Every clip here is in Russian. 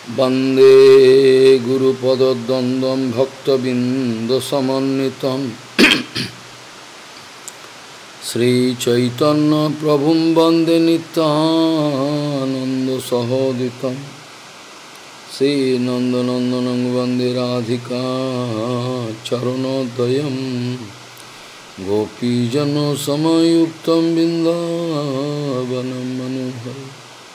वंदे गुरुपदद्वन्द्वं भक्तबिंदसमन्वितं श्रीचैतन्य प्रभुं वंदे नित्यानन्दसहोदितं श्रीनन्दनन्दनं वंदे राधिका चरणोदयं गोपीजनसमयुक्तं बिन्दावनं मनोहरम्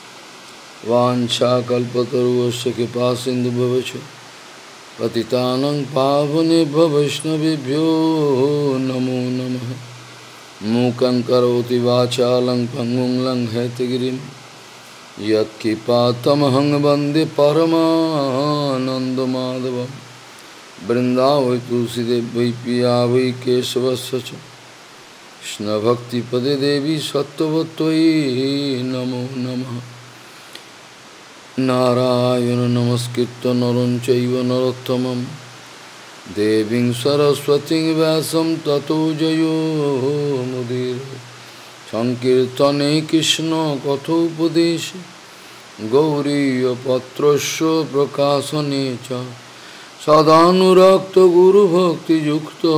वाञ्छाकल्पतरुश्च कृपासिन्धुभ्यश्च पतितानां पावनेभ्यो वैष्णवेभ्यो नमो नमः। मूकं करोति वाचालं पङ्गुं लङ्घयतिगिरिं यत्कृपातमहं वन्दे परमानन्दमाधवं। वृन्दावै तुलसीदेव वै पिया वै केशवस्य च कृष्णभक्तिपदे देवी सत्त्ववत्त्वयि नमो नमः। नारायण नमस्कृत्य नरं चैव नरोत्तमं देवीं सरस्वतीं व्यासं ततो जयो मुदीरये। संकीर्तने कृष्ण कथोपदेशे गौरीयपत्रस्य प्रकाशने च सदानुरक्तो गुरुभक्तियुक्तो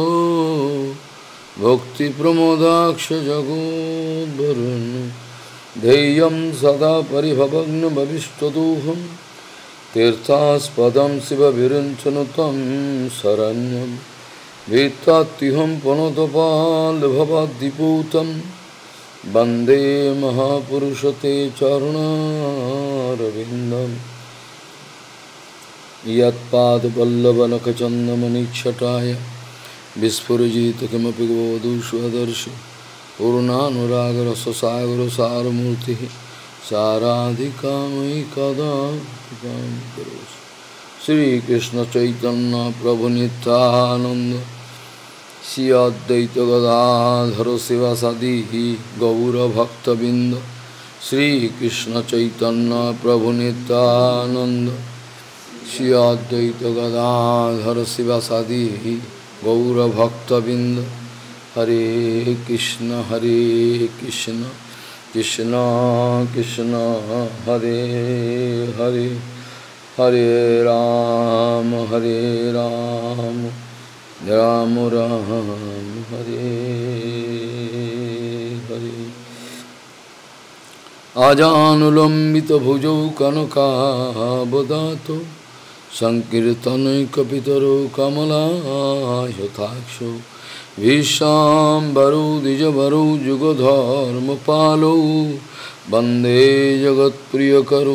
भक्तिप्रमोदाक्ष जगोद्वरुण्य ध्येयं सदा परिभवग्नभविष्टदोहं तीर्थास्पदं शिवविरञ्चनुतं शरण्यं भीत्तात्युहं पुनतपाल्भवाद्दिपूतं वन्दे महापुरुषते चरणारविन्दं। यत्पादपल्लवनखचन्दमनिच्छटाय विस्फुरजित किमपि गोवधू स्वदर्शि पूर्णानुरागरससागरसारमूर्तिः साराधिका मयि कदा कृपां करोषि। श्रीकृष्ण चैतन्य प्रभु नित्यानंद श्री अद्वैत गदाधर शिवासादि गौरभक्तबिंद। श्रीकृष्ण चैतन्य प्रभु नित्यानंद श्री अद्वैत गदाधर शिवासादि गौरभक्तबिंद। हरे कृष्ण कृष्ण कृष्ण हरे हरे हरे राम राम राम हरे हरे। आजानुलंबित भुजौ कनकावदातो संकीर्तनैकपितरो कमलायताक्षो विश्वाम्बरो द्विजवरो जुगधर्मपालो वन्दे जगत्प्रियकरो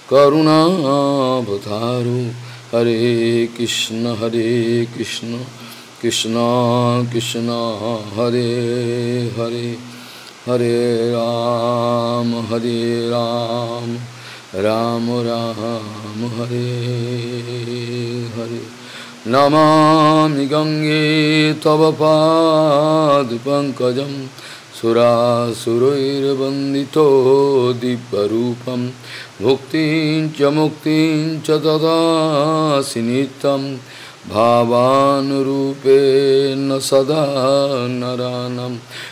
करुणावतारो। हरे कृष्ण कृष्ण कृष्ण हरे हरे हरे राम राम राम हरे हरे। नमामि गंगे तव पादपङ्कजं सुरासुरैर्वन्दितो दिव्यरूपं भुक्तिं च मुक्तिं च ददासि नित्यं भावानुरूपेण सदा नरानं।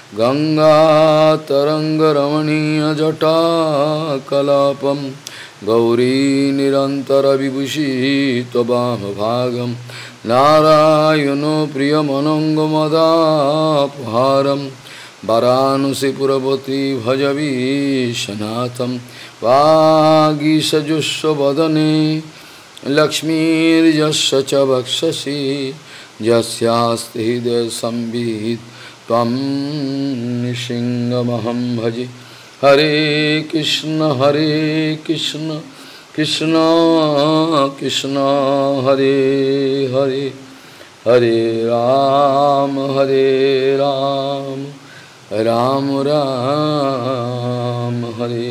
गंगातरङ्गरमणीयजटाकलापं गौरी निरन्तरविभूषी त्ववामभागं नारायणो प्रियमनङ्गमदापहारं वाराणसीपुरपति भजवीशनाथं। वागीशजुष्वदने लक्ष्मीर्यस्य च वक्षसि यस्यास्ति हृदयसंवित् त्वं नृसिंहमहं भजे। हरे कृष्ण कृष्ण कृष्ण हरे हरे हरे राम राम राम हरे।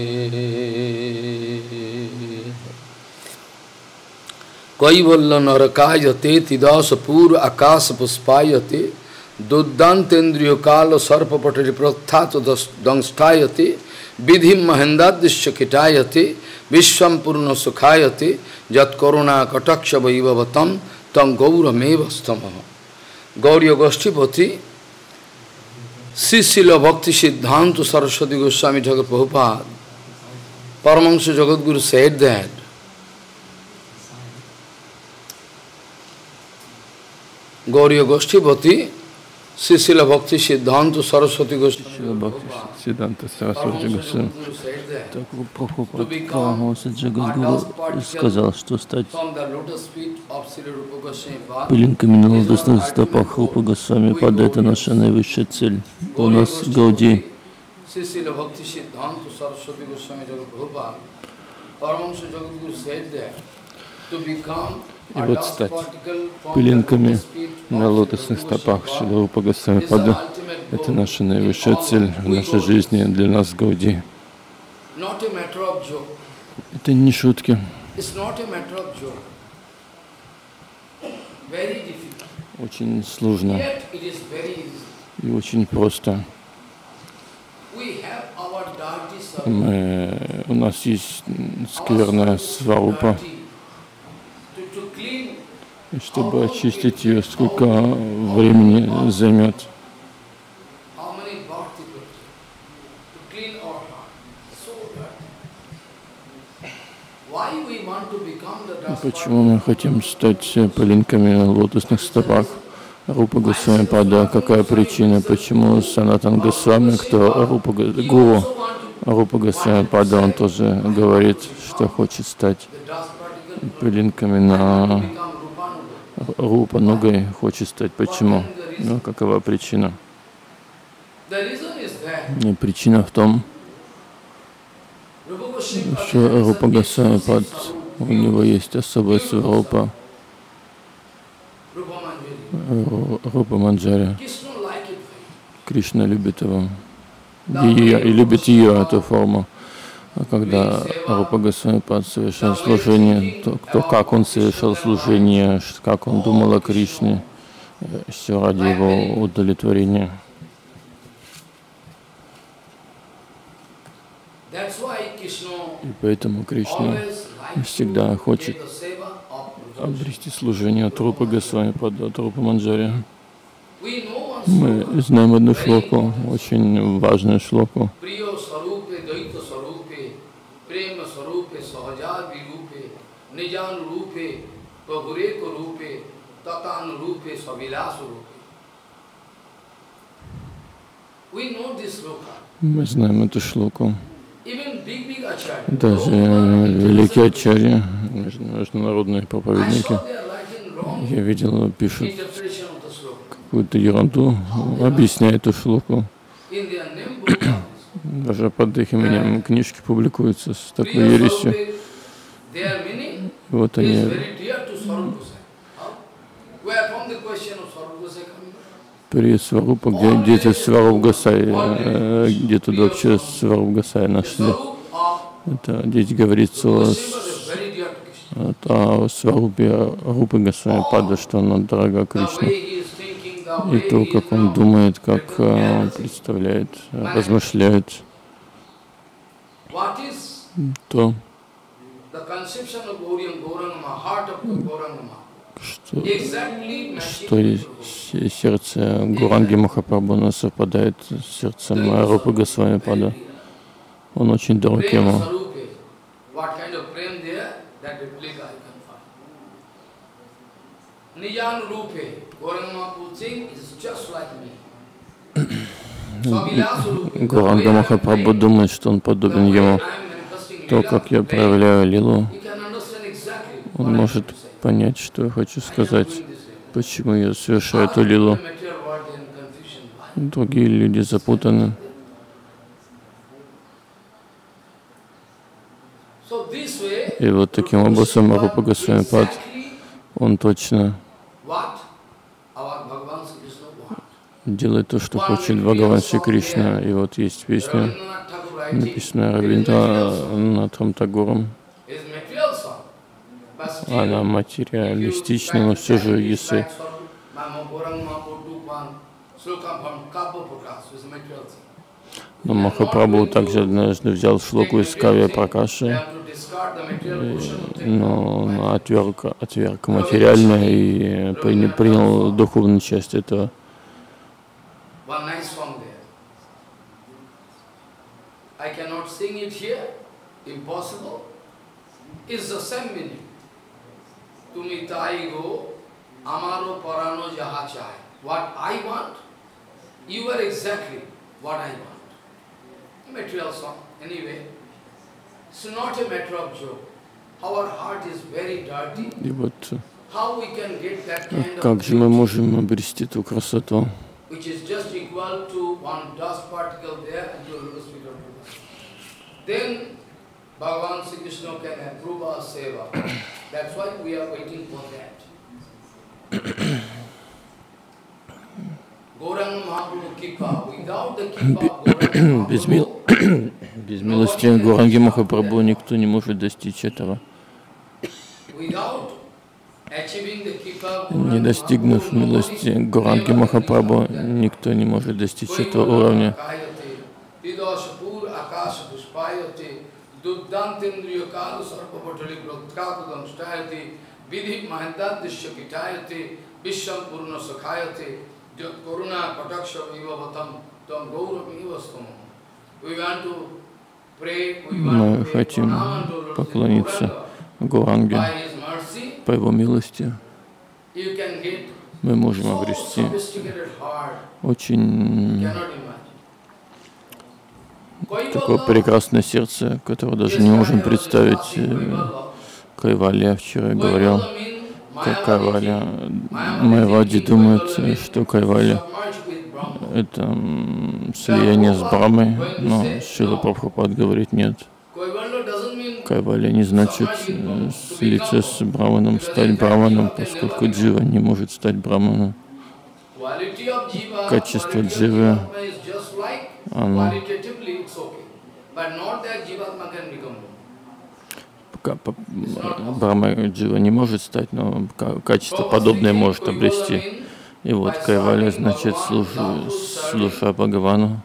कैवल्य नरकायते तिदास पूर्व आकाश पुष्पायते दुर्दान्तेन्द्रिय काल सर्पपटरि प्रख्यात दंष्टायते विधि महेन्द्रादृश्य किटायते विश्वं पूर्ण सुखायते यत्करुणा कटाक्ष वैभवतं तं गौरमेव स्तमः। गौरी गोष्ठीपति Sri Srila Bhakti Siddhanta Saraswati Goswami Thakur Prabhupada, Paramahansa Jagadguru said that Gauriya Goshtipati, Srila Bhakti Siddhanta Saraswati Goswami. Шрила Бхакти Сиддханта Сарасвати Госвами. Так Прабхупад Парамахамса Джагадгуру сказал, что стать пылинками на лотосных стопах Рупы Госвами Пада — это наша наивысшая цель. У нас Гауди. Srila Bhakti Siddhanta Saraswati Goswami Prabhupada, Paramahamsa Jagadguru said that to become И вот стать пылинками на лотосных стопах Шрила Рупы Госвами Пада — это наша наивысшая цель в нашей жизни для нас Гауди. Это не шутки. Очень сложно и очень просто. У нас есть скверная сварупа, и чтобы очистить ее, сколько времени займет. Почему мы хотим стать пылинками на лотосных стопах Рупы Госвами Пада? Какая причина? Почему Санатан Госвами, кто гуру Рупы Госвами Пада, он тоже говорит, что хочет стать пылинками на Рупа Нугой, хочет стать. Почему? Ну, какова причина? И причина в том, что Рупа Госвами Пад, у него есть особая сварупа, Рупа Манджари. Кришна любит его, и любит ее, эту форму. А когда Рупа Госвами Пад совершал служение, то как он совершал служение, как он думал о Кришне, все ради его удовлетворения. И поэтому Кришна всегда хочет обрести служение от Рупы Госвами Пада, от Рупы Манджари. Мы знаем одну шлоку, очень важную шлоку. Мы знаем эту шлоку. Даже великие ачарьи, международные проповедники, я видел, пишут какую-то ерунду, объясняя эту шлоку. Даже под их именем книжки публикуются с такой ересью. Вот они. При Сварупа, где дети Сваруп Госай, где тут вообще Сваруп Госай нашли. Это здесь говорится о Сварупе Рупы Госвами Пада, что она дорога Кришне. И то, как он думает, как он представляет, размышляет, то, что сердце Гуранги Махапрабху, оно совпадает с сердцем Рупы Госвами Пада. Он очень дорог ему. Гуранга Махапрабху думает, что он подобен ему. То, как я проявляю лилу, он может понять, что я хочу сказать, почему я совершаю эту лилу. Другие люди запутаны. И вот таким образом Рупа Госвами Пад, он точно делает то, что хочет Бхагаван Шри Кришна. И вот есть песня, написанная Равиндранатхом Тагором. Она материалистична, но все же, если но Махапрабху также однажды взял шлоку из Кавья Пракаши, но он отверг материальное и принял духовную часть этого. Amaro parano jaha chahe. What I want, you are exactly what I want. Material song, anyway. It's not a matter of joke. Our heart is very dirty. И вот How we can get that kind как of же мы beauty, можем обрести ту красоту, which is just equal to one dust particle there and your lotus feet of lotus. Then Bhagavan Sri Krishna can approve our seva. That's why we are waiting for that. Gauranga Mahaprabhu Kippa, without the Kippa of Gauranga без Mahaprabhu, милости Гуранги Махапрабху никто не может достичь этого. without achieving the Kippa of Не Gauranga достигнув Mahaprabhu, милости Гуранги Махапрабху, никто не может достичь этого уровня. Vidashapur akasha pushpayate duddantendriya kalu sarpapatali proktakudam stayate vidhi mahantadishya kitayate visham purna sakhayate koruna kataksha vivavatam tam gaurami vastam. We want to pray, we Мы want to pray хотим pranam to Lord поклониться Gauranga. Гуранге. By his mercy, По его милости you can get мы можем so обрести sophisticated heart, очень cannot imagine. такое прекрасное сердце, которое даже не можем представить. Кайвалья вчера говорил, как Кайвалья. Майавади думает, что Кайвалья — это слияние с Брамой, но Шрила Прабхупад говорит нет. Кайвалья не значит слиться с Браманом, стать Браманом, поскольку Джива не может стать Браманом. Качество Дживы, оно Брахма Джива не может стать, но качество подобное может обрести. И вот Кайвалья значит слуша Бхагавану.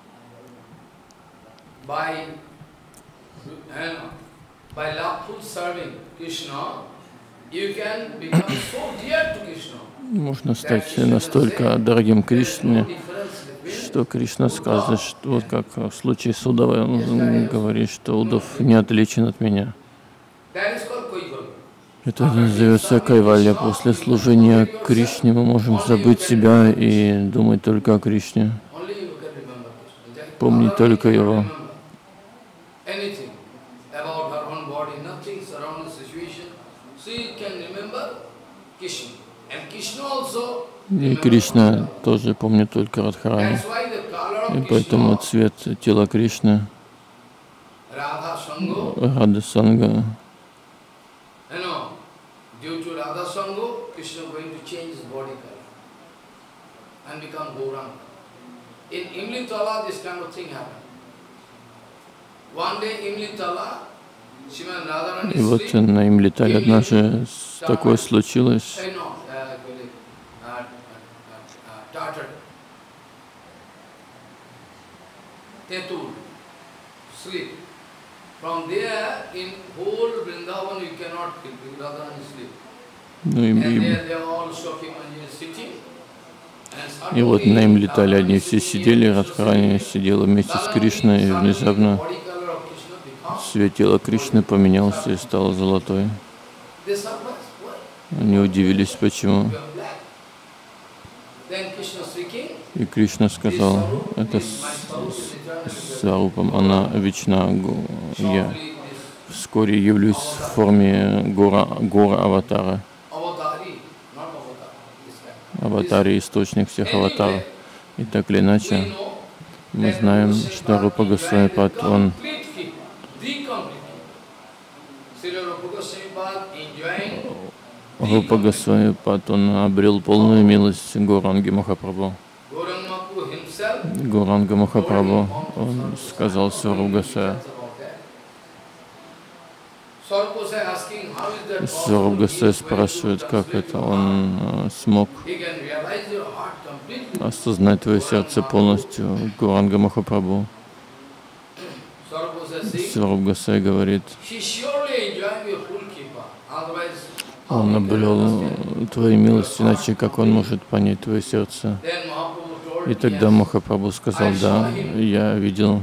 Можно стать настолько дорогим Кришне, что Кришна сказал, что вот как в случае с Удавой, он говорит, что Удав не отличен от меня. Это называется Кайвалья. После служения Кришне мы можем забыть себя и думать только о Кришне, помнить только Его. И Кришна тоже помнит только Радхарани. И поэтому цвет тела Кришны, Рада Санга, и вот на Имлитале однажды такое случилось. Ну и вот на Имлитале одни все сидели, Радхарани сидела вместе с Кришной, и внезапно цвет тела Кришны поменялся и стал золотой. Они удивились, почему. И Кришна сказал, это Сварупам, она вечна, я вскоре явлюсь в форме гора аватара. Аватари — источник всех аватаров. И так или иначе, мы знаем, что Рупа Госвами-пад, он Рупа Госвами-пад, он обрел полную милость Гауранги Махапрабху. Гауранга Махапрабху, он сказал Сварупа Госвами. Сварупа Госвами спрашивает, как это он смог осознать твое сердце полностью, Гауранга Махапрабху. Сварупа Госвами говорит, он обрел твои милости, иначе как он может понять твое сердце? И тогда Махапрабху сказал, да, я видел.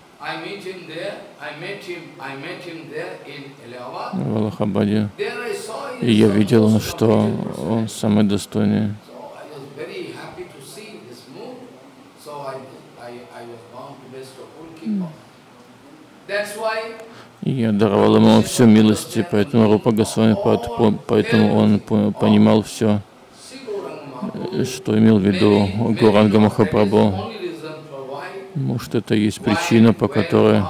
В Аллахабаде И я видел, что он самый достойный. И я даровал ему все милости, поэтому Рупа Госвами Пад, поэтому он понимал все, что имел в виду Гауранга Махапрабху. Может, это и есть причина, по которой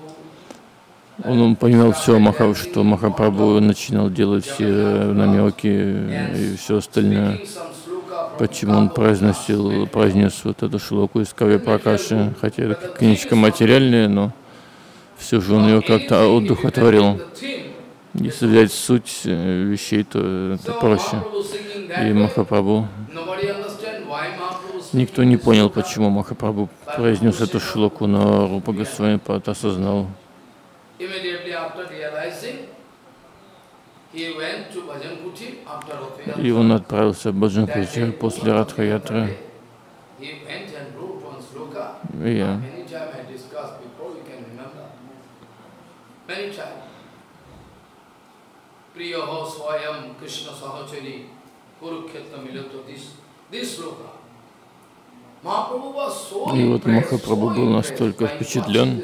он понимал все, что Махапрабху начинал делать все намеки и все остальное. Почему он произнес вот эту шлоку из Кавья Пракаши, хотя это книжка материальная, но все же он ее как-то одухотворил. Если взять суть вещей, то это проще. И Махапрабху, никто не понял, почему Махапрабху произнес эту шлоку, но Рупа Госвами Пад осознал. И он отправился в Баджан-кути после Радха-ятры. И вот Махапрабху был настолько впечатлен,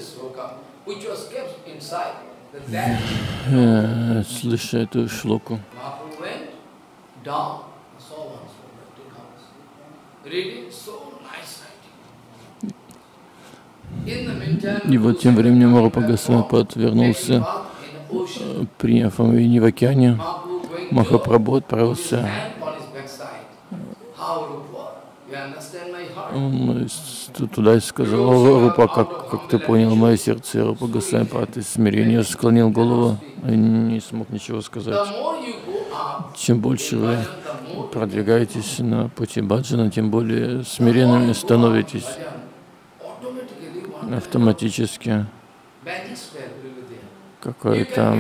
слыша эту шлоку. И вот тем временем Рупа Госвами Пад вернулся, приняв омовение в океане. Махапрабху отправился. Он туда и сказал: Рупа, как ты понял мое сердце? И Рупа Госвами Пад из смирения склонил голову и не смог ничего сказать. Чем больше вы продвигаетесь на пути баджана, тем более смиренными становитесь. Автоматически какое-то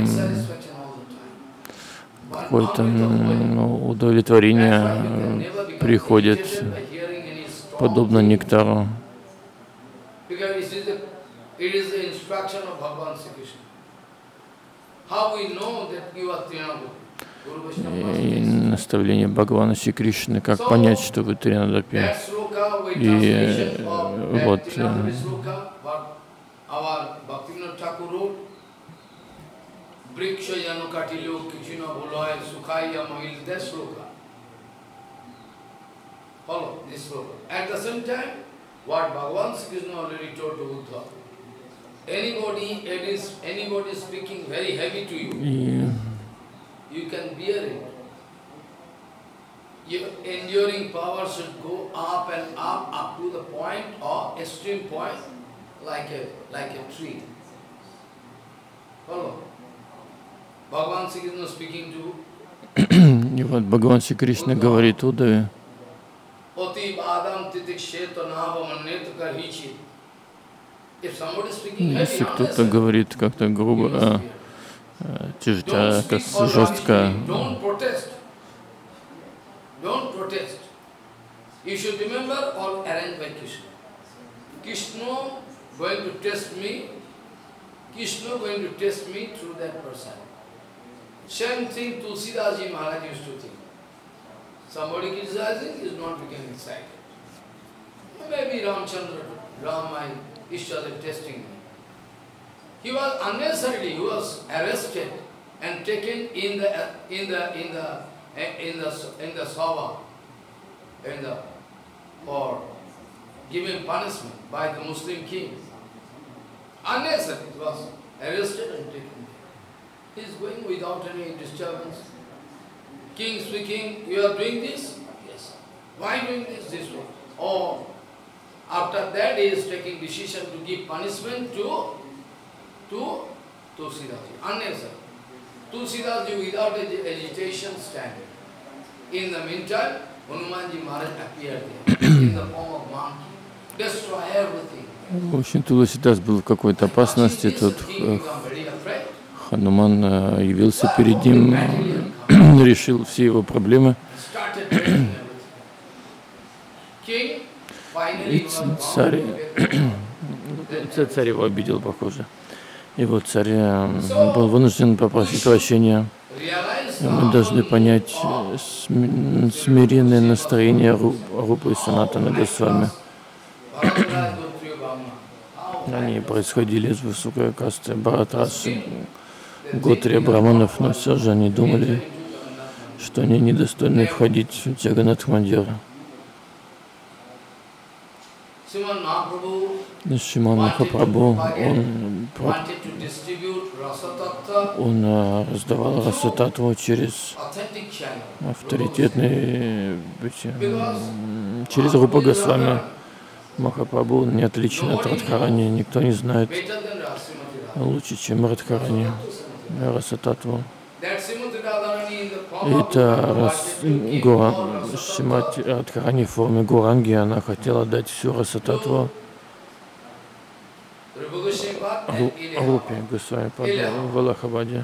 удовлетворение приходит, подобно нектару. И наставление Бхагавана Шри Кришны, как понять, что вы Тринадапи. И вот Your enduring power should go up and up to the point of extreme point, like a tree. Follow? Bhagavan Sri Krishna speaking to. И вот Бхагаван Шри Кришна говорит Удаве: если кто-то говорит как-то грубо, жестко, don't protest. You should remember all arranged by Krishna. Krishna going to test me. Krishna going to test me through that person. Same thing Tulsidas Ji Maharaj used to think. Somebody criticizing is not becoming excited. Maybe Ramchandra, Ram, my Ishtadev testing me. He was unnecessarily, he was arrested and taken in the Sava, or given punishment by the Muslim king. Unnecessary, he was arrested and taken. He is going without any disturbance. King speaking, you are doing this? Yes. Why doing this way? Or after that he is taking decision to give punishment to Tulsidas Ji. Unnecessary. Tulsidas Ji without agitation standing. In the meantime, Hanumanji Maharaj appeared there in the form of monkey, destroy everything. В общем, Тулсидас был в какой-то опасности, тут Хануман явился перед ним, решил все его проблемы. И царь его обидел, похоже. И вот царь был вынужден попросить прощения. Мы должны понять смиренное настроение Рупы и Санатана Госвами. Они происходили из высокой касты Бхаратрадж, Готрия браманов, но все же они думали, что они недостойны входить в Джаганнат Мандир. Шриман Махапрабху, он раздавал Расататтву через авторитетные, через Рупа Госвами. Махапрабху не отличен от Радхарани, никто не знает лучше, чем Радхарани, Расататтву. Это Шримати Радхарани в форме Гуранги, она хотела дать всю Расататтву Рупе Госвами в Аллахабаде.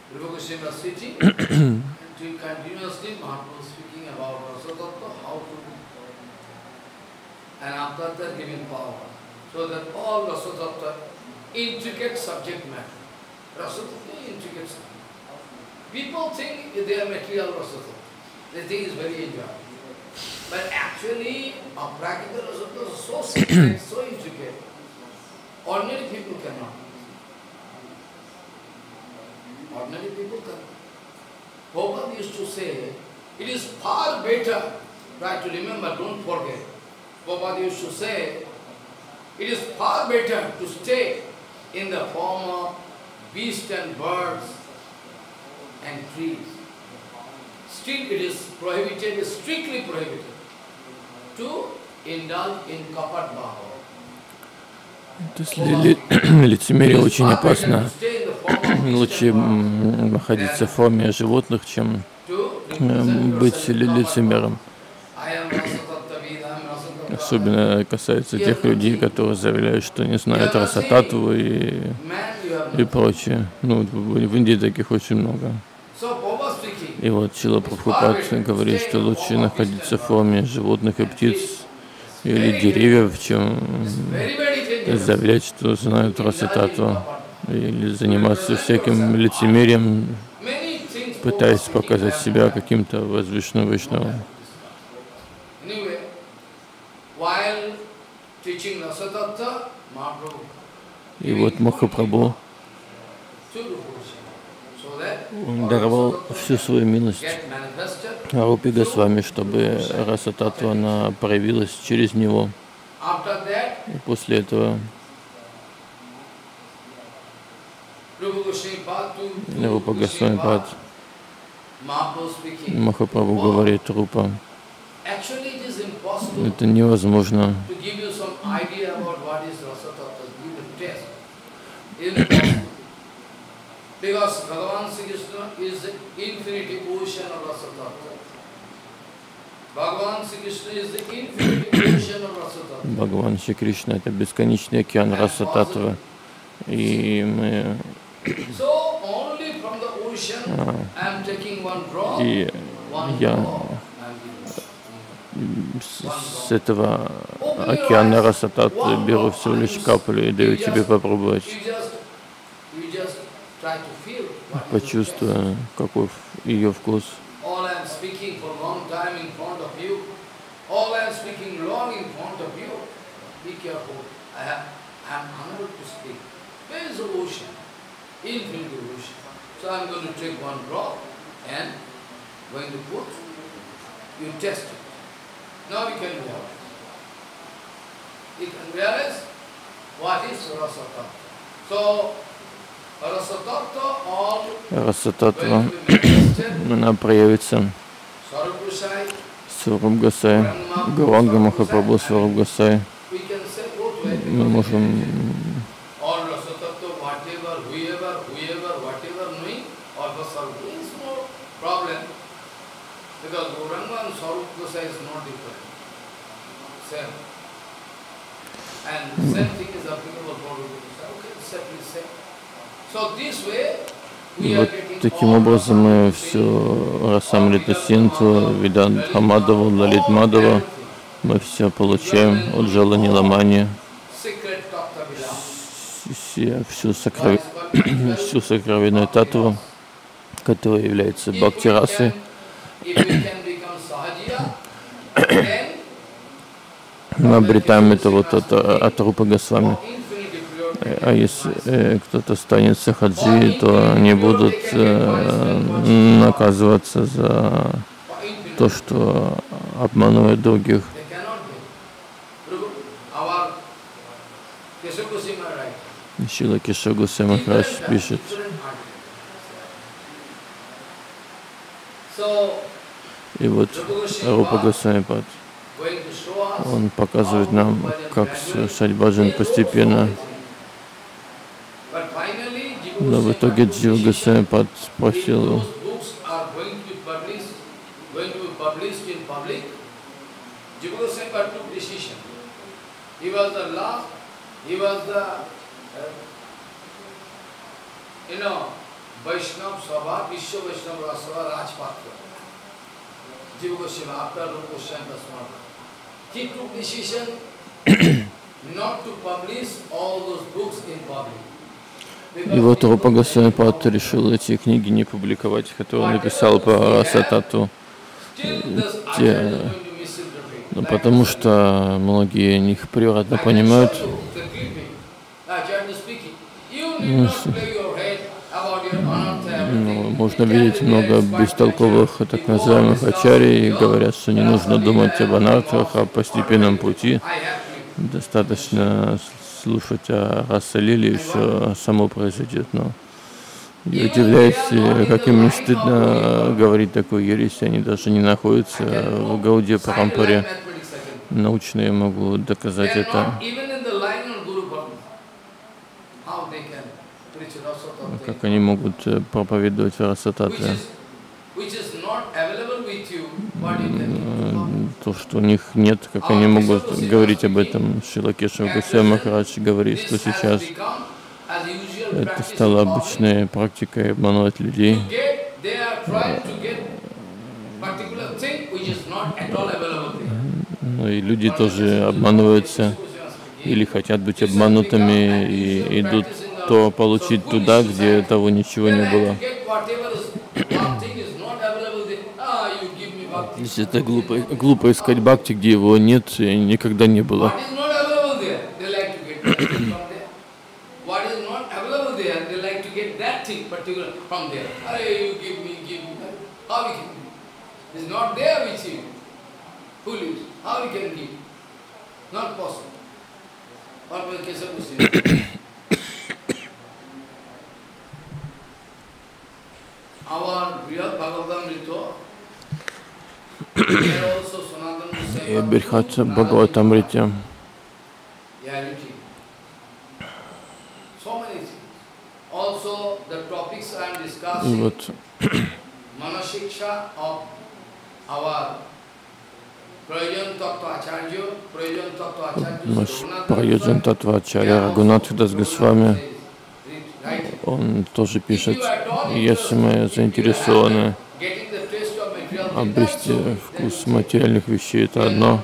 And after that giving power, so that all Rasatattva, intricate subject matter. Rasatattva is intricate subject. People think they are material Rasatattva. They think it's very enjoyable. But actually, a practical Rasatattva is so secret, so intricate. Ordinary people cannot. Ordinary people cannot. Prabhupada used to say, it is far better, try to remember, don't forget. Prabhupada used to say, it is far better to stay in the form of beasts and birds and trees. Still it is prohibited, strictly prohibited, to indulge in kapat bhava. То есть лицемерие очень опасно. Лучше находиться в форме животных, чем быть лицемером. Особенно касается тех людей, которые заявляют, что не знают Расататтву и прочее. Ну, в Индии таких очень много. И вот Шрила Прабхупад говорит, что лучше находиться в форме животных и птиц или деревьев, чем заявлять, что знают Расататтву, или заниматься всяким лицемерием, пытаясь показать себя каким-то возвышенным Вайшнавом. И вот Махапрабху, он даровал всю свою милость Рупе Госвами, чтобы Расататтва она проявилась через него. И после этого Рупа Госвами Пад Махапрабху говорит: Рупа, это невозможно Бхагаван Шри Кришна — это бесконечный океан Расататтвы, и мы я с этого океана Расататтвы беру всего лишь каплю и даю тебе попробовать. Почувствуя, каков ее вкус. Now you can realize what is Rasatattva. So, Расататтва, она проявится Сваруб Госай, Гауранга Махапрабху, Сваруб Госай. Мы можем И вот таким образом мы все Расамрита Синту, Виданта Мадхава, Лалит Мадхава, мы все получаем от Джалани Ламани, всю сокровенную татву, которая является бхакти-расой. Мы обретаем это вот от Рупы Госвами. А если кто-то станет сахаджи, то они будут наказываться за то, что обманывают других. Шрила Кешава Госвами Махарадж пишет. И вот Рупа Госвами Пад, он показывает нам, как совершать баджан постепенно. Но в итоге Джива Госвами Пад спросил, Vaishnava Sabha, Vishwa Vaishnava Rasava Rajpatra. Jiva Goswami, after Rupa Goswami Dasmana, he took decision not to publish all those books in public. И вот Рупа Госвами Пад решил эти книги не публиковать, которые он написал по Расатату, потому что многие них превратно понимают. Можно видеть много бестолковых так называемых ачарий, говорят, что не нужно думать об анартхах, о постепенном пути. Достаточно слушать о раса-лиле, и все само произойдет. Но я удивляюсь, как им не стыдно говорить такую ересь, они даже не находятся в Гаудия Парампаре. Научные могут доказать это. Как они могут проповедовать Расататве? То, что у них нет, как они могут говорить об этом? Шрила Кешава Госвами Махарадж говорит, что сейчас это стало обычной практикой обманывать людей. Ну и люди тоже обманываются или хотят быть обманутыми и идут то получить туда, где того ничего не было. Если это глупо искать бхакти, где его нет и никогда не было. И Брихат Бхагаватамрите. И вот наш Праёджан Таттва Ачарья Рагунатх Дас Госвами, он тоже пишет, если мы заинтересованы обрести вкус материальных вещей, это одно.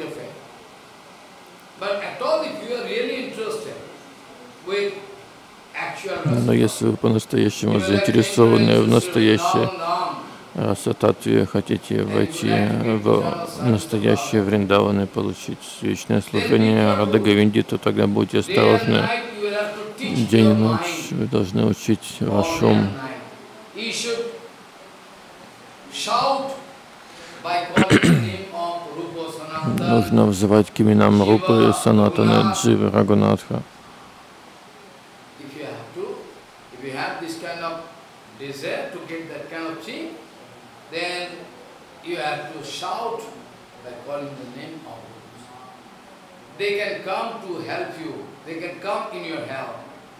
Но если вы по-настоящему заинтересованы в настоящей Расататве, хотите войти в настоящее Вриндаван и получить вечное служение Рада Говинди, то тогда будьте осторожны. День и ночь вы должны учить ваш ум. Нужно взывать к именам Рупы, Санатана, Дживы, Рагунатха. Then you have to shout by calling the name of Gurus. They can come to help you. They can come in your help.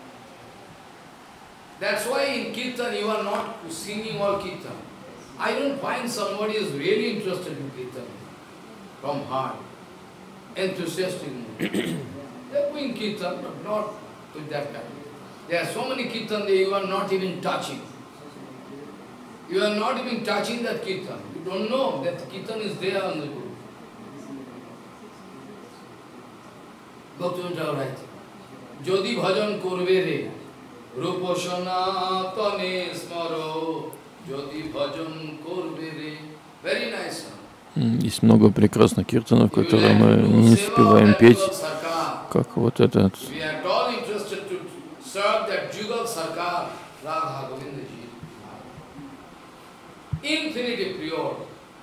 That's why in Kirtan you are not singing all Kirtan. I don't find somebody is really interested in Kirtan from heart, enthusiastic. They are doing Kirtan, but not with that kind. There are so many Kirtan that you are not even touching. You are not even touching that Kirtan. You don't know that Kirtan is there on the Guru. Bhaktivinoda Thakur writes, Jodi bhajan korbe re, rupa sanatane smaro, Есть много прекрасных киртанов, которые мы не успеваем петь, как вот этот. Infinity pure,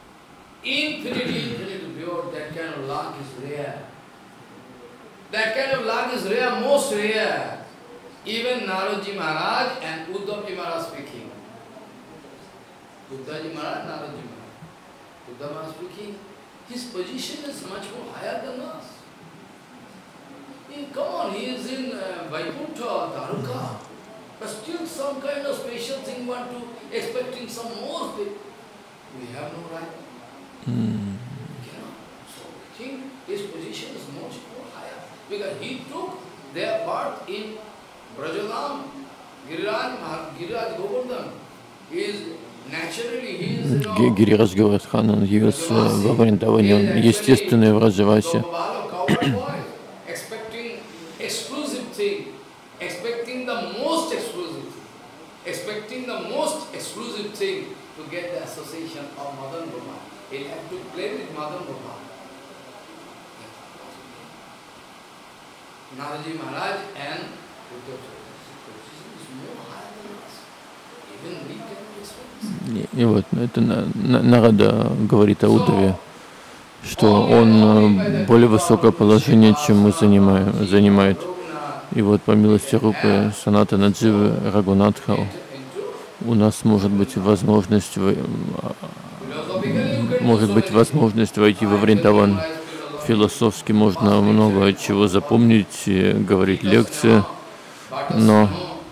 that kind of luck is rare. That kind of luck is rare, most rare. Even Naradji Maharaj and Uddhavji Maharaj speaking. Uddhavji Maharaj, Naradji Maharaj. Uddhav Maharaj speaking, his position is much more higher than us. Come on, he is in Vaikuntha, Dharuka. But still some kind of special thing want to, expecting some more thing. We have no right. We cannot. So I think his position is much more higher. Because he took their birth in Brajalam, Giriraj Govardhan. Гирирадж Говардхан, он явился во Вриндаване, он естественный в Раджавасе. Expecting the most exclusive thing to get the association of Madan Gopal. He had to play with Madan Gopal. Naraji Maharaj and Uddhav is more higher than us. Even we cannot expect. И вот это Нарада говорит о Уддаве, что он более высокое положение, чем мы занимает. И вот по милости Рупы, Санатана Дживы, Рагунатха, у нас может быть возможность войти во Вриндаван. Философски можно много чего запомнить, говорить лекции, но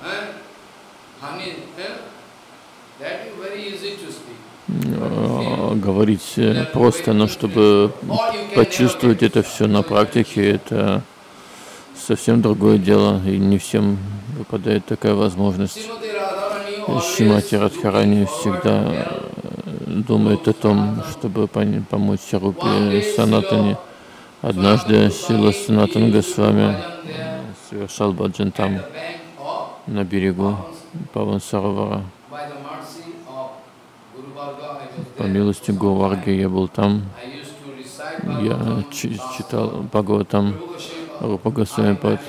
говорить просто, но чтобы почувствовать это все на практике, это совсем другое дело, и не всем выпадает такая возможность. Шримати Радхарани всегда думает о том, чтобы помочь Рупе Санатане. Однажды Шрила Санатан Госвами совершал баджан там, на берегу Паван-Саровара. По милости Говарги я был там, я читал Бхагаватам, Рупа Госвами Пад.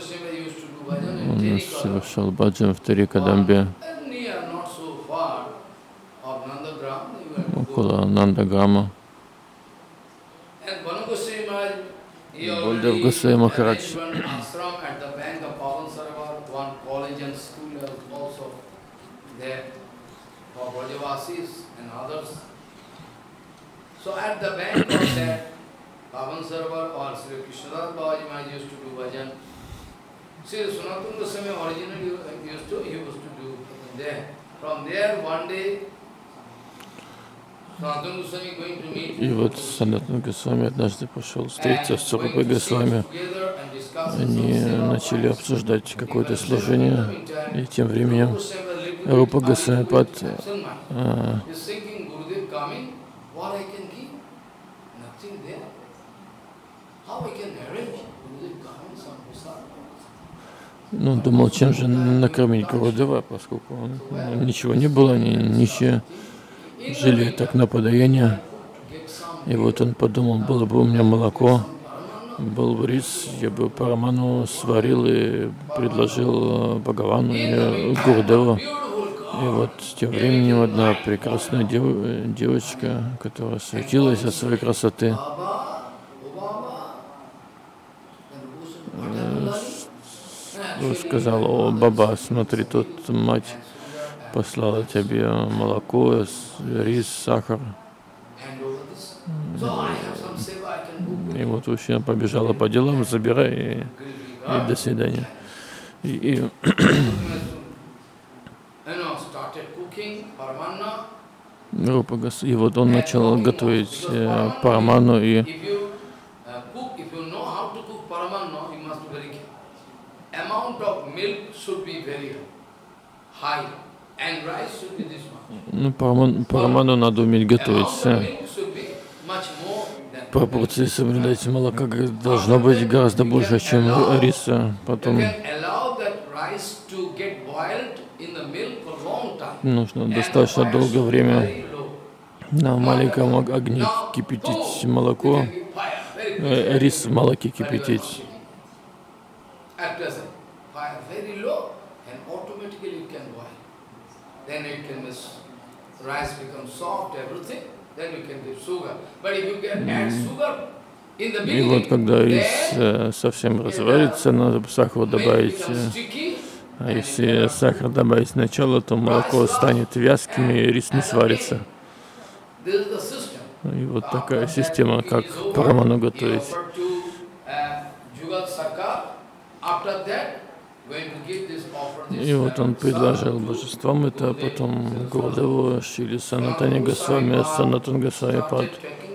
Он совершал баджан в Тарикадамбе, около Нандаграма. Бальдев Госвами Махарадж So at the bank of that Pavan Sarovar or Sri Krishnadas Babaji Maharaj used to do bhajan. Sri Sanatana Goswami originally used to do there. From there one day Sanatana Goswami going to meet. И вот Санатана Госвами однажды пошел встретиться с Рупой Госвами. Они начали обсуждать какое-то служение, и тем временем Рупа Госвами Пад думал, чем же накормить Гурудева, поскольку ничего не было, они нищие, жили так на подаяние. И вот он подумал, было бы у меня молоко, был бы рис, я бы параману сварил и предложил Бхагавану и Гурудеву. И вот тем временем одна прекрасная девочка, которая светилась от своей красоты, сказала: о, Баба, смотри, тут мать послала тебе молоко, рис, сахар. И вот вообще побежала по делам, забирай, и до свидания. И вот он начал готовить параману, и параману надо уметь готовить. Пропорции соблюдать, молока должно быть гораздо больше, чем риса. Потом нужно достаточно долгое время на маленьком огне кипятить молоко, рис в молоке кипятить. И вот когда рис совсем разварится, надо сахар добавить. А если сахар добавить сначала, то молоко станет вязким, и рис не сварится. И вот такая система, как параману готовить. И вот он предложил божествам это, потом Гурудеву Шрила Санатана Госвами, Санатан Госвами Пад.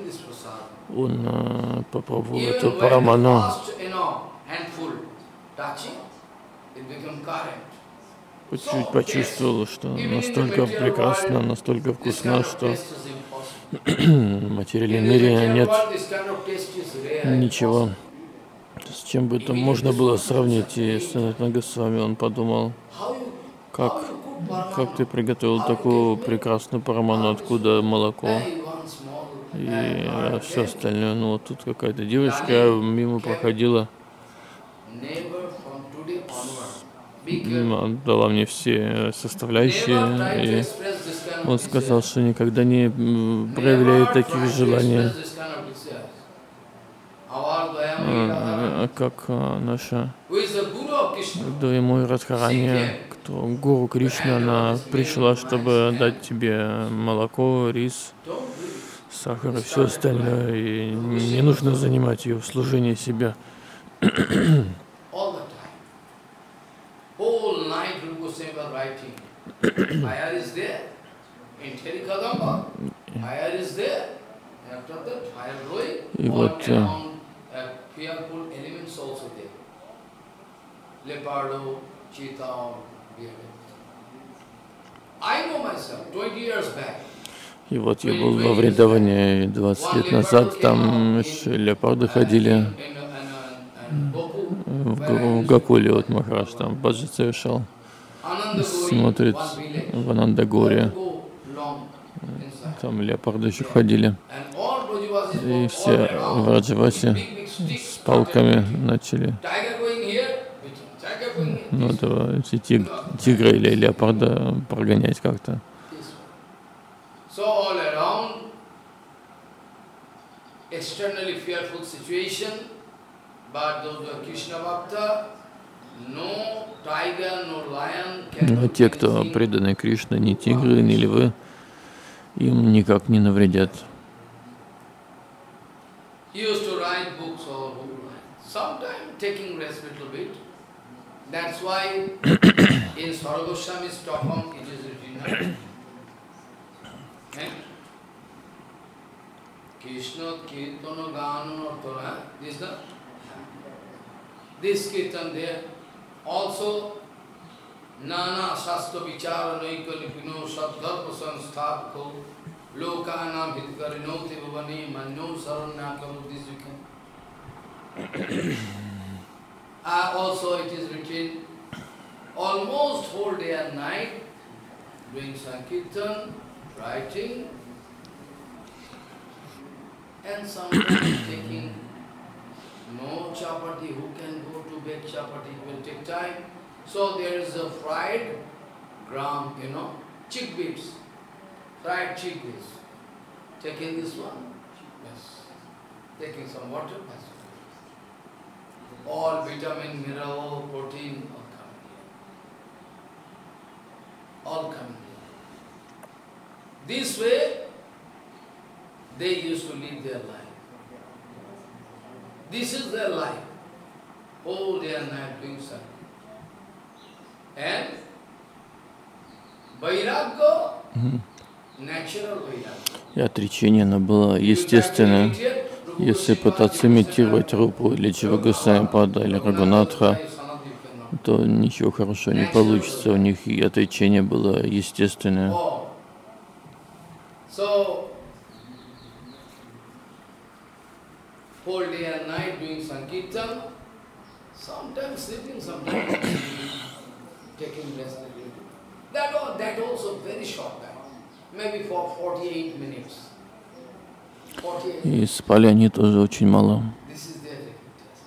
Он попробовал эту параману. Чуть почувствовал, что настолько прекрасно, настолько вкусно, что в материальном мире нет ничего, с чем бы это можно было сравнить. И Санатана Госвами, он подумал, как ты приготовил такую прекрасную параману, откуда молоко и все остальное. Ну вот тут какая-то девочка мимо проходила, дала мне все составляющие, и он сказал, что никогда не проявляет таких желаний, как наша Доймой Радхарани, кто гуру Кришна, она пришла, чтобы дать тебе молоко, рис, сахар и все остальное, и не нужно занимать ее в служении себя. И вот я был во Вриндаване 20 лет назад, там леопарды ходили. В Гакуле, вот Махарадж там баджи совершал, смотрит в Анандагоре, там леопарды еще ходили, и все в Раджавасе с палками начали, ну, эти тигра или леопарда прогонять как-то. Но те, кто преданы Кришне, ни тигры, ни львы, им никак не навредят. This kirtan there, also Nana Shastra Vichara Noikalipino Sadharpa Sansthavako Lokana Bhitkarinoti Bhavani Manyo Saranyakaru, this you can. Also it is written, almost whole day and night, doing Sankirtan, writing, and sometimes taking no chapati. Who can go to bake chapati? It will take time. So there is a fried gram, chickpeas, fried chickpeas. Taking this one, yes. Taking some water, yes. All vitamin, mineral, protein, all coming here. This way, they used to live their life. This is their life. Whole day and night doing something. And Vairagya, natural Vairagya. И отречение, оно было естественное. Если пытаться имитировать Рупу или Чивагосвами-пада или Рагунатха, то ничего хорошего не получится. У них и отречение было естественное. Whole day and night doing Sankirtan, sometimes sleeping, sometimes taking rest. That also very short time, maybe for 48 minutes. 48 И спали они тоже очень мало. This is their reputation.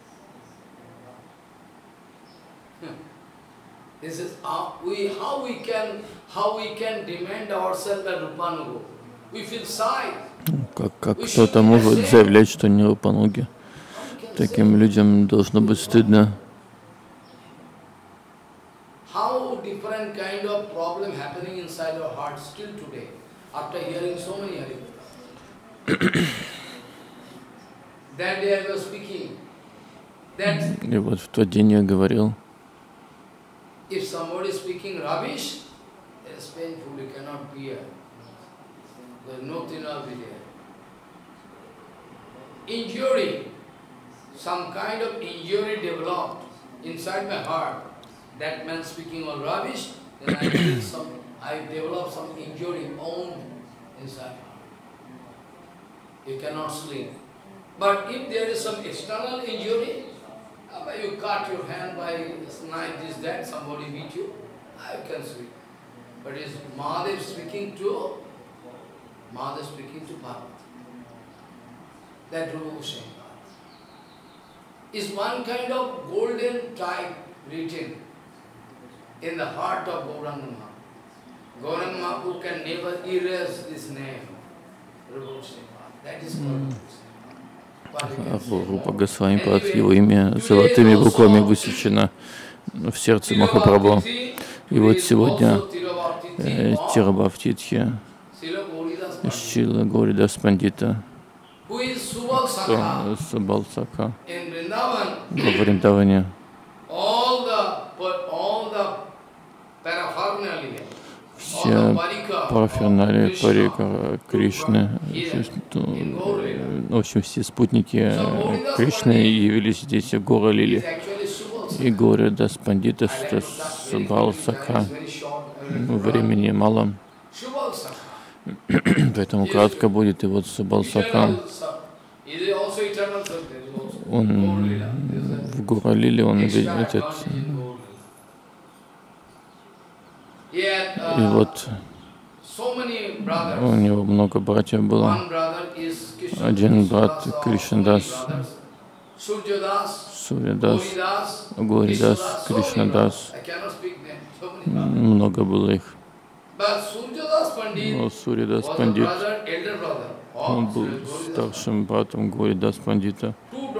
This is how we can demand ourselves as Rupanuga. We feel shy. Как кто-то может заявлять, что не Рупануги. Таким людям должно быть стыдно. How different kind of problem happening inside our heart still today, after hearing so many Harikatha. That day I was speaking. That И вот в тот день я говорил, if somebody is speaking rubbish, it is painful, you cannot bear. There is no thinner be there. Injury, some kind of injury developed inside my heart. That man speaking all rubbish, then I develop some injury own inside. You cannot sleep. But if there is some external injury, you cut your hand by knife, this, that, somebody beat you, I can sleep. But is Mahadev speaking to Parvati. That Rupa Goswami is one kind of golden type written in the heart of Gauranga Mahaprabhu. Gauranga Mahaprabhu can never erase his name, Rupa Goswami. That is called Рупа Госвами Пад, его имя золотыми буквами высечено в сердце Махапрабху. И вот сегодня Тирабхавтитхи, Шрила Гауридас Пандита, Субалсакха во Вриндаване. Все параферналии парика Кришны, в общем, все спутники Кришны явились здесь в Гора Лили. И Гауридас Пандита Субалсакха, времени мало, поэтому кратко будет. И вот Субалсакха, он в Гора Лили, он этот. И вот у него много братьев было. Один брат Кришнадас, Сурьядас, Гауридас, Кришнадас. Много было их. Но Сурьядас Пандит, он был старшим братом Гауридас Пандита.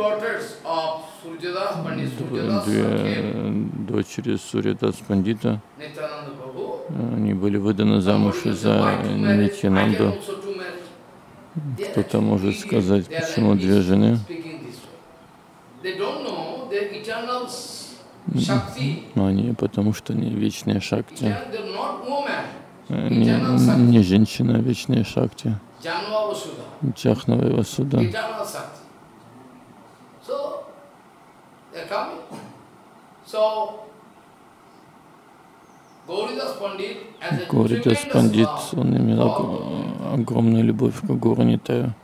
Две дочери Сурьядас Пандита, они были выданы замуж за Нитьянанду. Кто-то может сказать, почему две жены? Но они, потому что они вечные шакти. Не женщина, а вечные шакти. Джахнава и Васуда. Гауридас Пандит, он имел огромную любовь к Гуру Нитаю.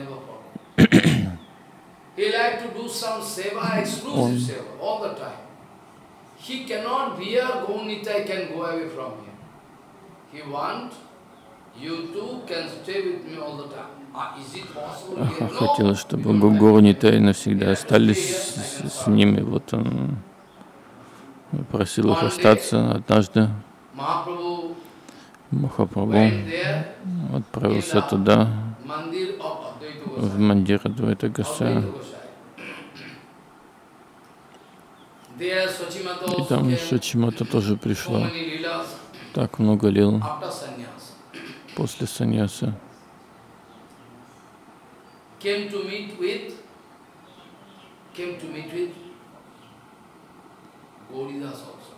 Хотел, чтобы Гуру Нитай навсегда остались с ними. Вот он просил их остаться. Однажды Махапрабху отправился туда, в мандир Адвайта Госая. И там Шачимата тоже пришла. Так много лил после саньяса. Came to meet with Gauridas also.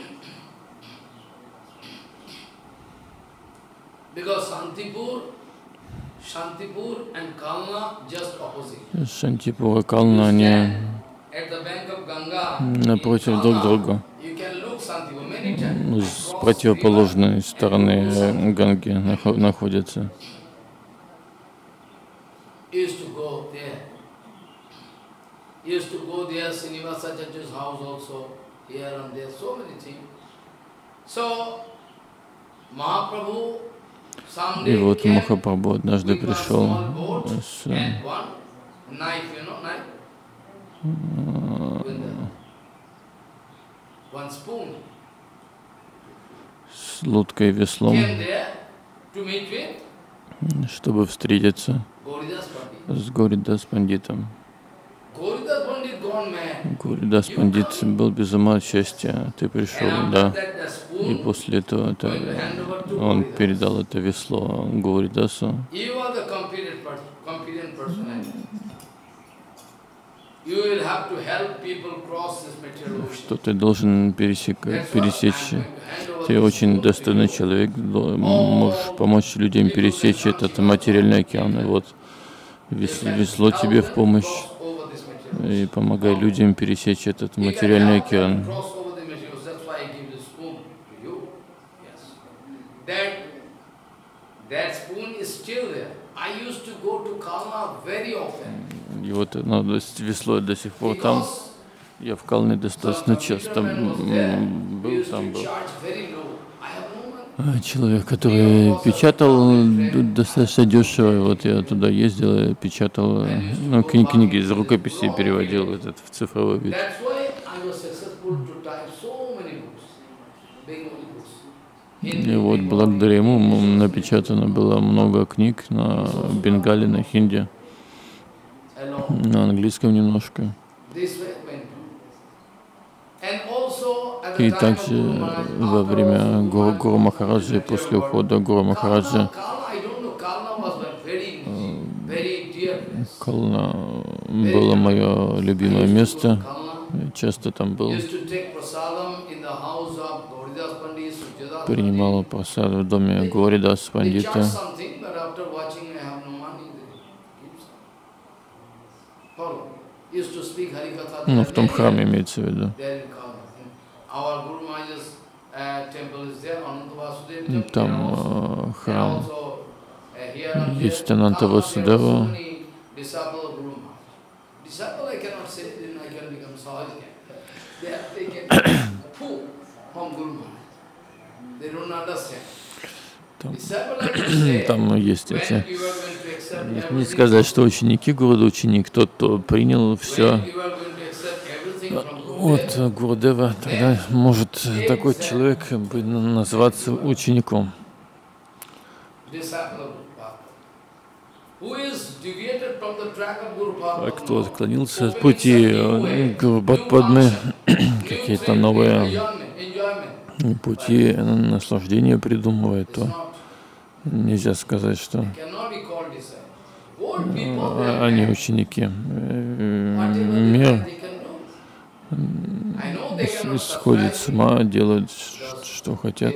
Because Shantipur and Kalna just opposite. Шантипур и Кална, они напротив друг друга. С противоположной стороны Ганги находятся. Used to go there, Srinivasacharya's house also, here and there, so many things. So, Mahaprabhu И someday вот came Махапрабху однажды with one пришел small boat с, and one knife, you know, knife? With one spoon. с лодкой и веслом, Came there to meet with чтобы встретиться Gauridas Pandit. с Гауридас Пандитом. Gauridas Pandit gone mad. Гауридас Пандит был без ума от счастья. Ты пришел, And да. after that, the И spoon после этого going to hand over to он Gauridas. передал это весло Гауридасу. You are the competent personality. You will have to help people cross this material ocean. Что ты должен пересечь. Ты очень достойный человек, можешь помочь людям пересечь этот материальный океан. И вот весло тебе в помощь. И помогай людям пересечь этот материальный океан. И вот весло до сих пор там. Я в Калне достаточно часто был, там был человек, который печатал достаточно дешево. Вот я туда ездил и печатал, ну, книги из рукописей переводил этот в цифровой вид. И вот благодаря ему напечатано было много книг на бенгале, на хинди, на английском немножко. И также во время Гуру Махараджи, после ухода Гуру Махараджи, Кална было мое любимое место. Я часто там был. Принимал прасад в доме Гауридас Пандита. Ну, в том храме имеется в виду. Там храм есть Ананта Васудева. Там есть эти. Не сказать, что ученики Гуруда, ученик, тот, кто принял все от Гурудева, тогда может такой человек называться учеником. А кто отклонился от пути Гурубхат-падмы, какие-то новые пути наслаждения придумывает, то нельзя сказать, что они ученики. Мир сходит с ума, делают, что хотят.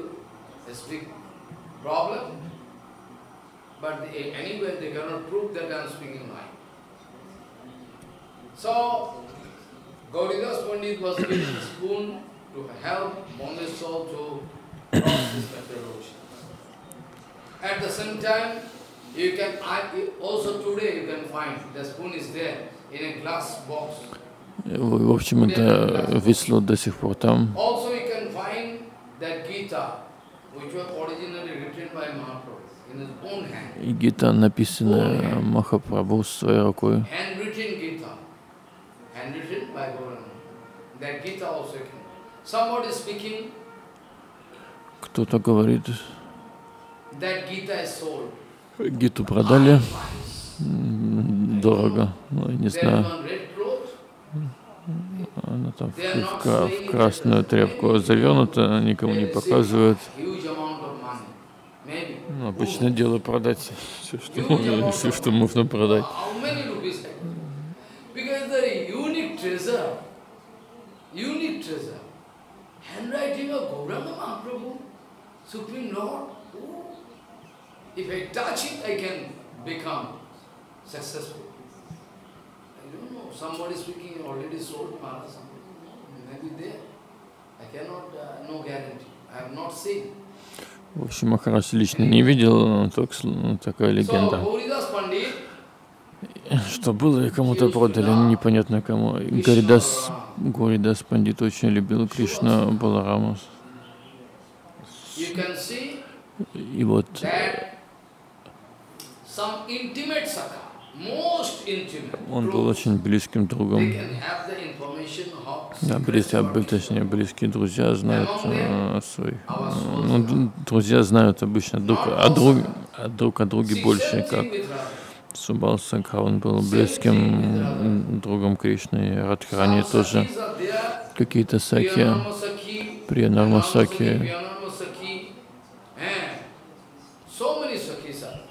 Gauridas Pandit was given a spoon to help Bondage soul to cross this material ocean. At the same time, you can also today you can find the spoon is there in a glass box. В общем, это весло до сих пор там. Also you can find that Gita, which was originally written by Mahaprabhu in his own hand. И Гита написана Махапрабху своей рукой. Handwritten Gita, handwritten by Gauranga. That Gita also can. Somebody speaking. Кто-то говорит, that Gita is sold. Гиту продали дорого, но я не знаю. Она там в красную тряпку завернута, никому не показывают. Ну, обычное дело продать все, что можно продать. If I touch it, I can become successful. I don't know, somebody speaking already sold Mara, maybe there. I cannot, no guarantee. I have not seen. В общем, Махарадж лично не видел, только такая легенда. Что было и кому-то продали, непонятно кому. Гауридас Пандит очень любил Кришна Баларама. you can see И вот that some intimate Sakha, most intimate, он был очень близким they другом. can have the information of Да, точнее, близкие друзья знают своих. our Ну, souls. друзья знают обычно друг о друге больше, как Субал Сакха. Он был близким другом Кришны. Радхарани тоже. Какие-то саки, Приянарма Саки. So many Sakhis are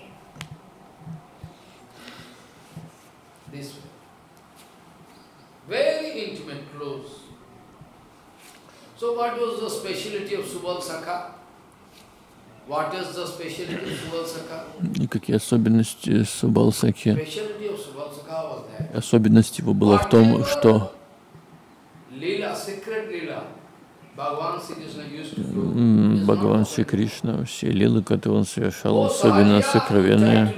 this way. Very intimate, close. So what was the speciality of Subal Sakha? What is the speciality of Subal Sakha? И какие особенности Субал Сакхи? Speciality of Subal Sakha was that Особенность его была в том, что Leela, secret Leela, Bhagavan Sri Krishna used to do. Бхагаван Шри Кришна, все лилы, которые он совершал, особенно сокровенные.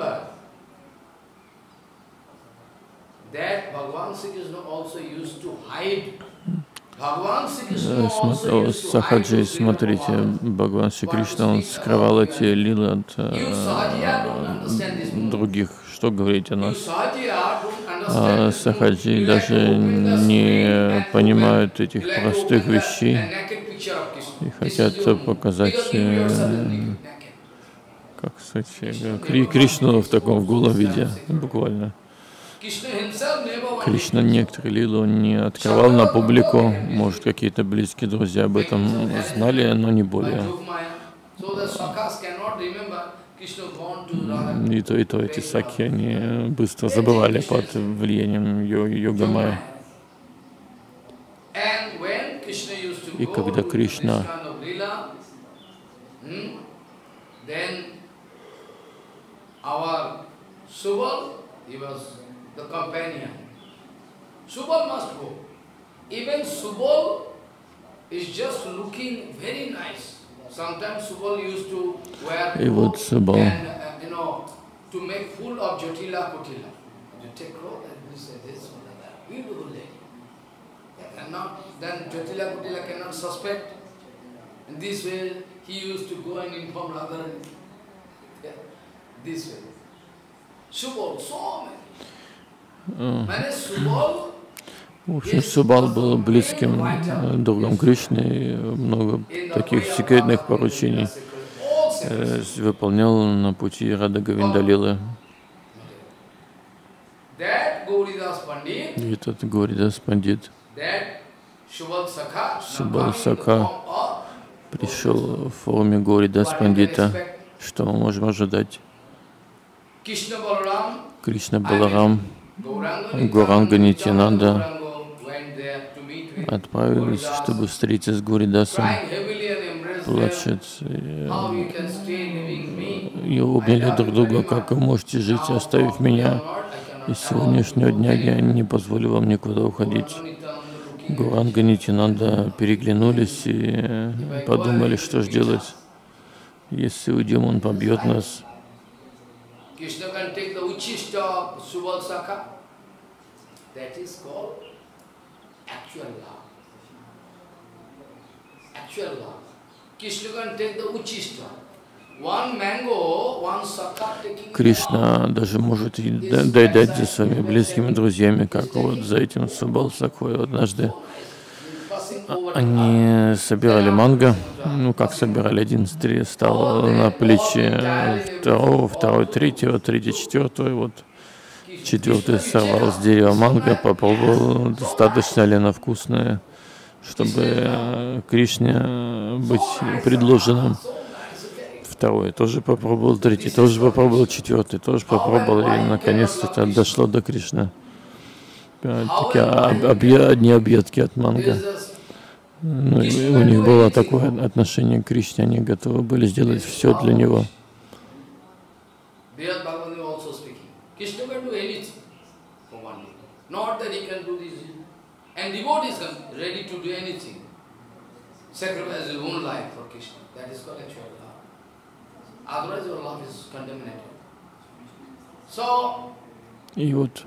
Сахаджи, смотрите, Бхагаван Шри Кришна, он скрывал эти лилы от других. Что говорить о нас? Сахаджи даже не понимают этих простых вещей и хотят показать, как сказать, Кришну в таком голом виде, буквально. Кришна некоторые лилы он не открывал на публику, может, какие-то близкие друзья об этом знали, но не более. И то, эти саки, они быстро забывали под влиянием йога-майя. И когда Кришна the companion. Subal must go. Even Subal is just looking very nice. Sometimes Subal used to wear clothes and, to make full of Jotila Kutila. You take clothes and you say this one like that. Beautiful lady. Then Jotila Kutila cannot suspect. In this way, he used to go and inform Radharani. This way. Subal, so many. В общем, Субал был близким другом Кришны, и много таких секретных поручений выполнял на пути Рада Говиндалилы. И этот Гауридас Пандит, Субал Сакха, пришел в форме Гауридас Пандита. Что мы можем ожидать? Кришна Баларам, Гауранга Нитьянанда отправились, чтобы встретиться с Гауридасом, плачут и обняли друг друга, как вы можете жить, оставив меня. И с сегодняшнего дня я не позволю вам никуда уходить. Гауранга Нитьянанда переглянулись и подумали, что же делать. Если уйдем, он побьет нас. Krishna can take the Uchishta of Subal Sakha. That is called actual love. Actual love. Krishna can take the Uchishta. One mango, one Sakha taking. Кришна даже может доедать за своими близкими друзьями, как вот за этим Субал Сакхой однажды. Они собирали манго, как собирали, один стал на плече второго, второй третьего, третий четвертого, вот четвертый сорвал с дерева манго, попробовал, достаточно ли она вкусная, чтобы Кришне быть предложенным. Второй тоже попробовал, третий тоже попробовал, четвертый тоже попробовал, и наконец-то дошло до Кришны. Такие одни объедки от манго. Ну, и у них было такое отношение к Кришне, они готовы были сделать все для него. И вот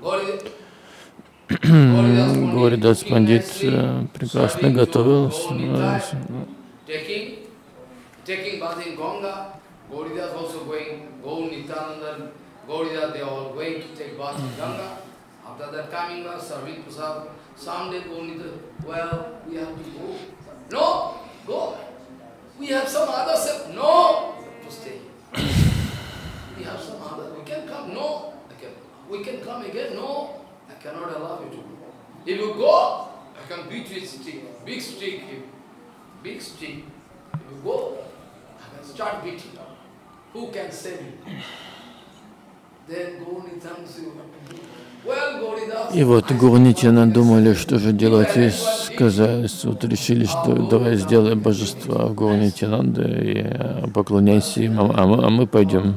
Гауридас Пандит прекрасно готовился, taking bath in Ganga. Gauridas also going, Gaur, Nityananda, Gauridas, they are all going to take bath in Ganga. After that coming back, serving prasad. Someday Gauridas, well, we have to go. No, go. We have some other self. No, to stay. We have some other. We can come. No, we can come again. No, I cannot allow you to go. If you go, I can beat you with stick, big stick, big stick. If you go, I can start beating you. Who can save you? Then Gauri thanks you. Well, Gauridas. И вот Гуру Нитьянанда думали, что же делать, и сказали, вот решили, что давай сделаем божество Гуру Нитьянанда и поклоняйся им, а мы пойдем.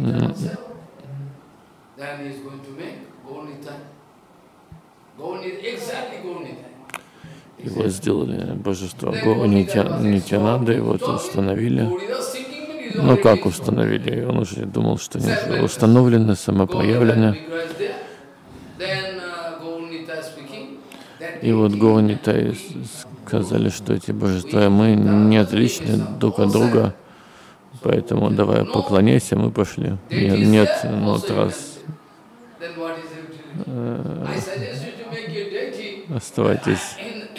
И вот сделали божество Гуру Нитьянанда, и вот установили. Ну как установили? Он уже думал, что они уже установлены, самопроявлены. И вот Гуру Нитай сказали, что эти божества, мы не отличны друг от друга, поэтому давай поклоняйся, мы пошли. Нет, ну вот раз. Оставайтесь.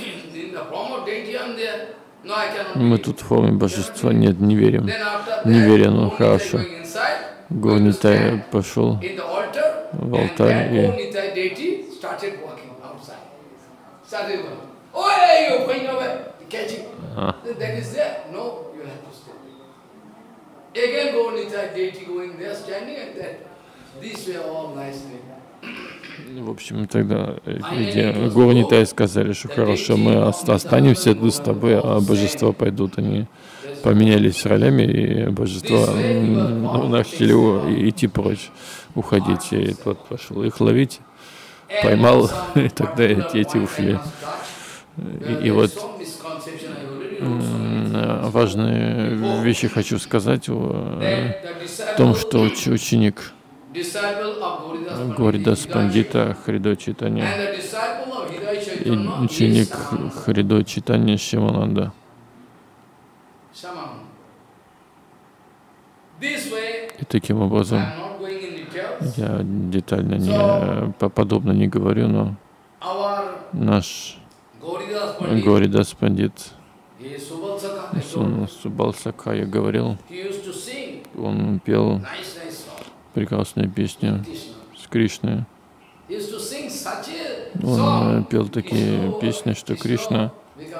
Мы тут в форме божества, нет, не верим. Не верим, ну хорошо. Гуру Нитай пошел в алтарь и в общем, тогда Гуру Нитай сказали, что хорошо, мы останемся тут с тобой, а божества пойдут. Они поменялись ролями, и божества начали идти прочь, уходить. И тот пошел их ловить, поймал, и тогда эти ушли. И вот важные вещи хочу сказать о том, что ученик Гауридас Пандита Хридой Чайтанья и ученик Хридой Чайтанья Шьямананда. И таким образом, я детально подробно не говорю, но наш Гауридас Пандит Субал Сакха, я говорил, он пел прекрасную песню с Кришной. Он пел такие песни, что Кришна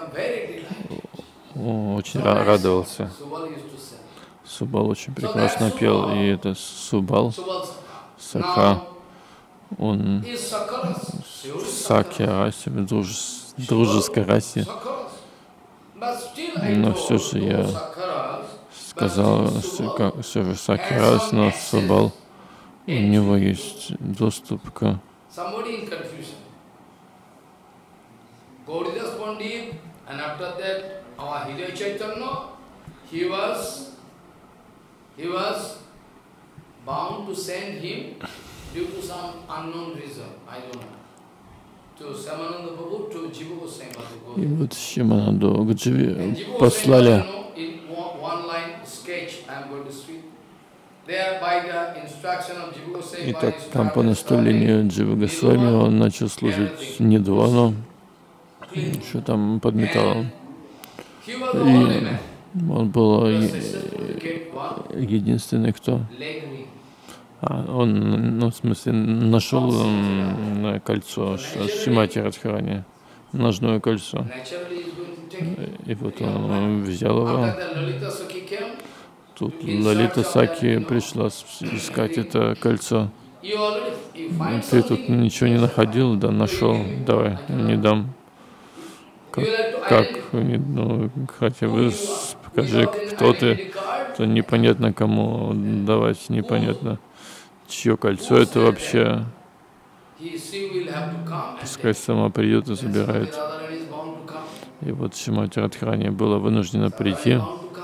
очень радовался. Субал очень прекрасно пел, и это Субал Сакха, он в Сакхе расе, в дружеской расе. Но все же я сказал, что все же Сакхи рас, но Субал, у него есть доступ к И вот Шьямананду к Дживе послали. И так там по наставлению Дживы Госвами он начал служить Нидвану, что там под металлом. И он был единственный, кто... он, ну, в смысле, нашел кольцо Шримати Радхарани, ножное кольцо. И вот он взял его. Тут Лалита Саки пришла искать это кольцо. Ты тут ничего не находил? Да, нашел. Давай, не дам. Как? Ну, хотя бы покажи, кто ты. То непонятно кому давать, непонятно. Чье кольцо это вообще? Пускай сама придет и забирает. И вот Шримати Радхарани была вынуждена прийти.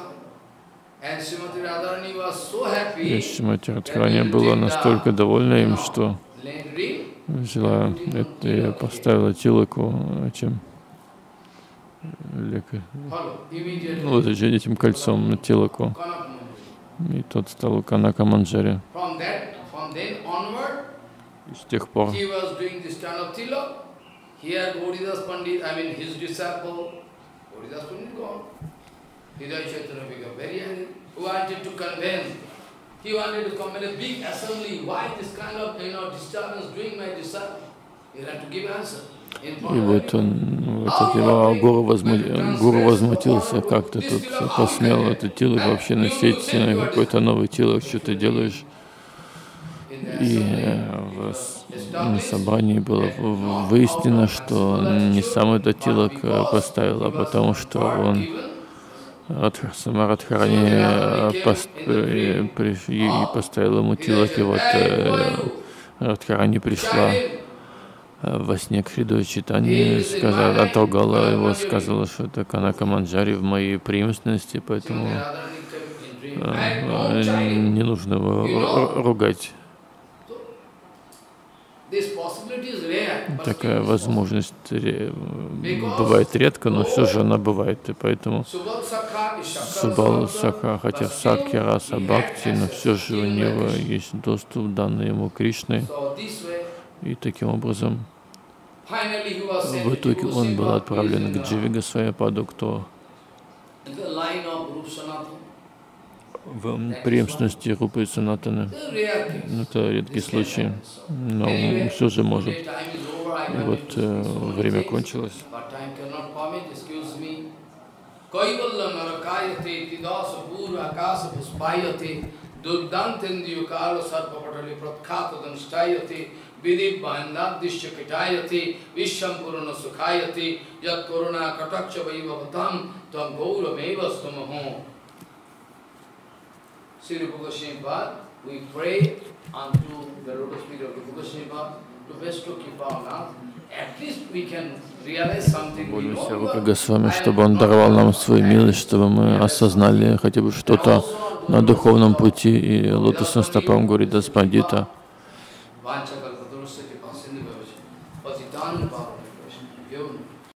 И Шримати Радхарани была настолько довольна им, что взяла это и поставила тилаку, чем же этим кольцом на Тилаку. И тот стал у Канака Манджари. И с тех пор и вот его гуру возмутился, как ты тут посмел этот тилок вообще носить, какой-то новый тилок, что ты делаешь. И на собрании было выяснено, что не сам этот тилок поставил, а потому что он сама Радхарани поставил ему тилок, и вот Радхарани пришла во сне к Шри Чайтанье, отругала его, сказала, что это Канака Манджари в моей преемственности, поэтому не нужно его ругать. Такая возможность бывает редко, но все же она бывает, и поэтому Субал Сакха, хотя в Сакхи Раса Бхакти, но все же у него есть доступ, данный ему Кришной, и таким образом в итоге он был отправлен к Дживе Госвами-паду, кто в преемственности Рупы и Санатаны. Это редкий случай, но все же может. И вот время кончилось. Sri Rupa Goswami Pad, we pray unto the lotus feet of Rupa Goswami Pad to bestow Kripa on us. At least we can realize something. Молимся Рупе Госвами, чтобы он даровал нам свою милость, чтобы мы осознали хотя бы что-то на духовном пути и лотосным стопам Гуридас Пандита. Vancha kalpatarusya kripa sindhu bhavaccha. Patitan pavana.